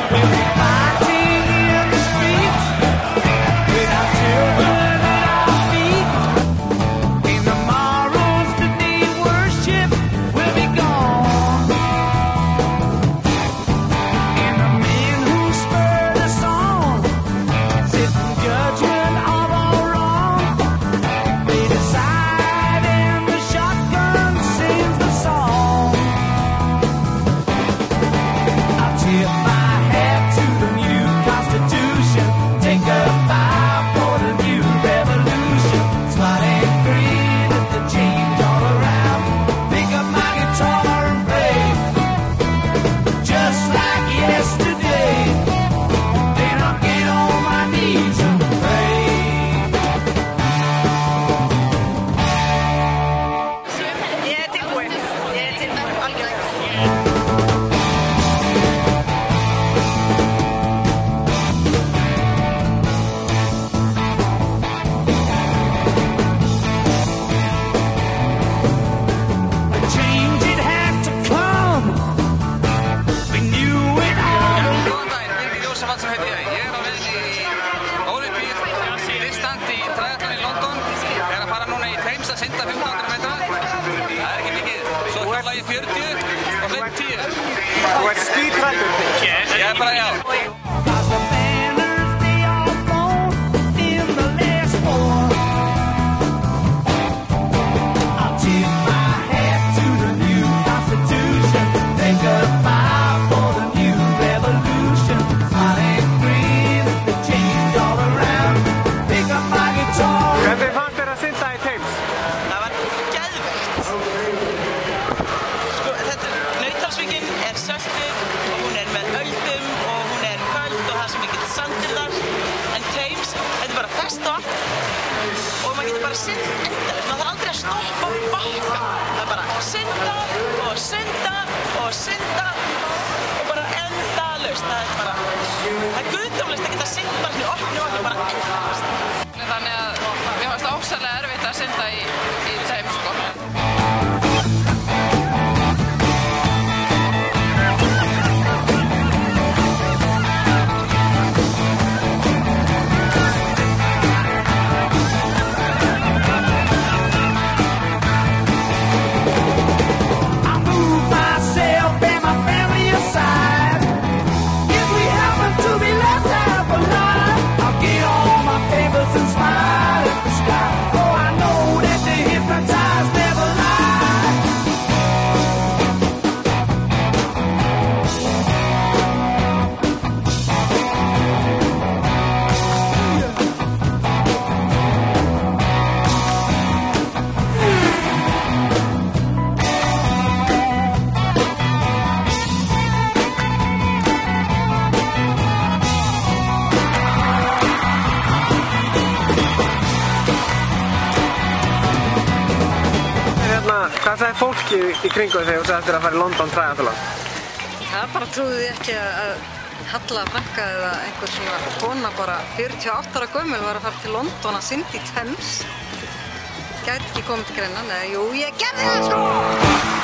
synda 1500 metra, það ekki mikið, svo hjóla ég 40 og hleyp 10. Þú ert skítræddur? Ég bara já. Og maður getur bara synt endalaust, maður þarf aldrei að stoppa og bakka. Það er bara synda og synda og synda og bara endalaust. Það er guðdómlegt að geta synt bara svona opnu og bara endalaust. Þannig að mér fannst ósæðlega erfitt að synda í Thames, sko. Hvað sagði fólkið í kringu þegar þú sagðist að fara í London Triathlon? Það bara trúði ekki að Halla frænka eða einhver svona kona bara 48 ára gömul var að fara til London að synda í Thames. Gæti ekki komið til greina, nei, jú, ég gerði það sko!